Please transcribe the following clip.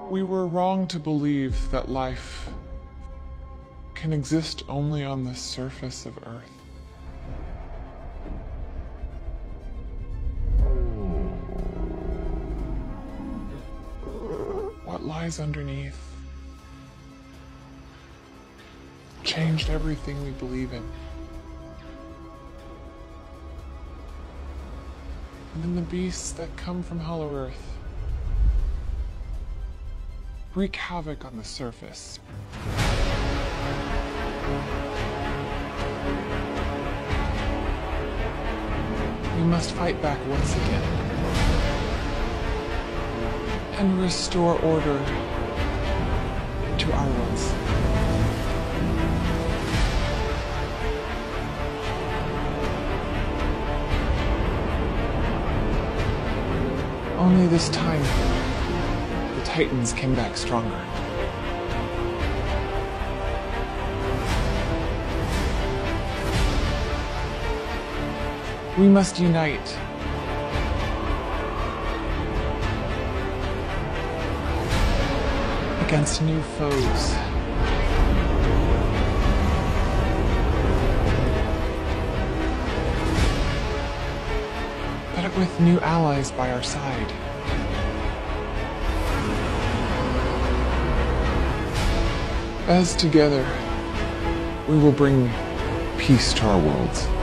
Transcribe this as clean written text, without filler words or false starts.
We were wrong to believe that life can exist only on the surface of Earth. What lies underneath changed everything we believe in. And then the beasts that come from Hollow Earth wreak havoc on the surface. We must fight back once again and restore order to our worlds. Only this time, the Titans came back stronger. We must unite. Against new foes. But with new allies by our side. As together, we will bring peace to our worlds.